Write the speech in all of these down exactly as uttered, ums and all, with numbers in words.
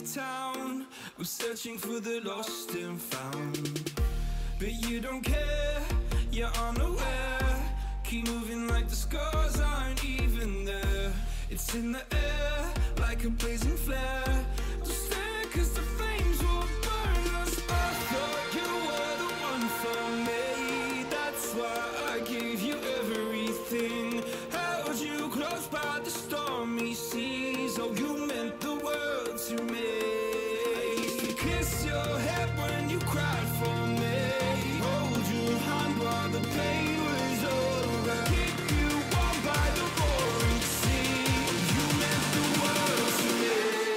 town. We're searching for the lost and found, but you don't care, you're unaware. Keep moving like the scars aren't even there. It's in the air like a blazing flare. Don't stare cause the flames will burn us. I thought you were the one for me, that's why I gave you everything. Held you close by the stormy seas. Oh, you meant the world to me. I used to kiss your head when you cried for me, hold your hand while the pain was over, keep you warm by the roaring sea. You meant the world to me.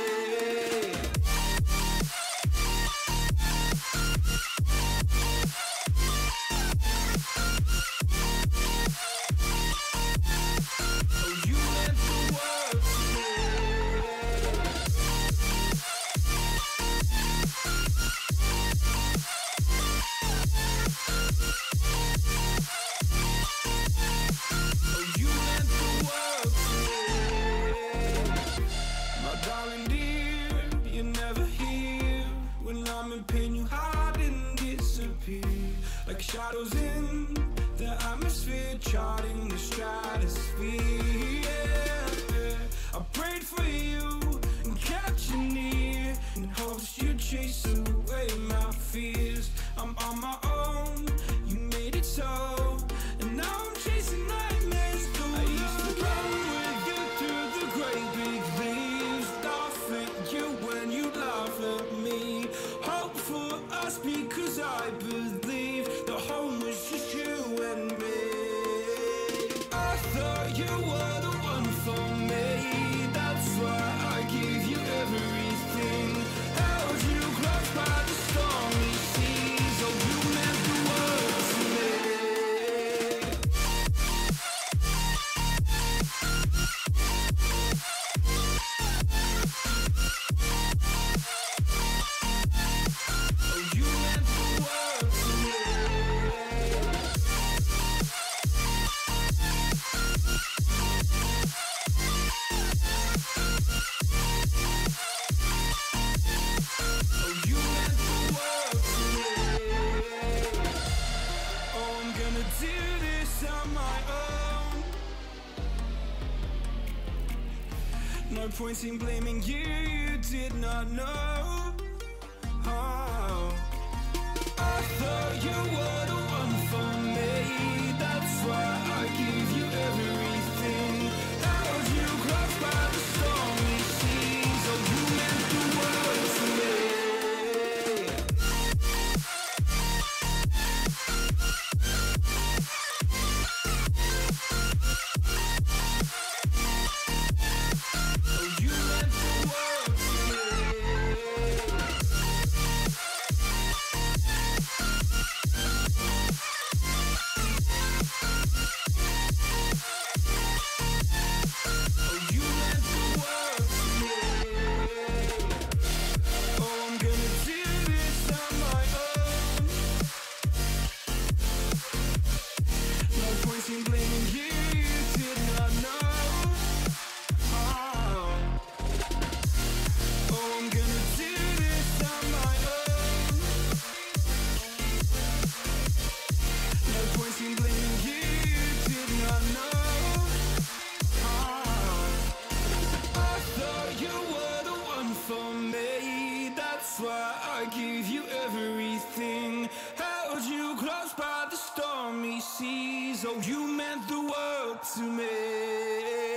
Oh, you meant the world to me. Oh, you meant the world to me. My darling dear, you're never here. When I'm in pain, you hide and disappear. Like shadows in the atmosphere, charting the stratosphere. Yeah. I prayed for you and kept you near, in hopes you'd chase away my fears. I'm on my own, you made it so, and now I'm chasing nightmares through. I used to run with you through the great big leaves, laugh at you when you laugh at me. Hope for us because I believe the home was just you and me. I thought you were the one for me, that's why I gave you everything. Held you close by the stormy seas. Oh, you meant the world to me. Oh, you meant the world to me. Oh, you meant the world to me. Oh, I'm gonna do this on my own. No point in blaming you, you did not know. Oh, I thought you were the one for me, that's why I gave you everything. Held you close by the stormy seas. Oh, you meant the world to me. Oh, you meant the world to me. Oh, you meant the world to me. Oh, I'm gonna do this on my own. No point in blaming you, you did not know. Oh, oh, I'm gonna do this on my own. No point in blaming you, you did not know. Oh, I thought you were the one for me, that's why I gave you everything. Held you close by the stormy seas. Oh, you meant the world to me.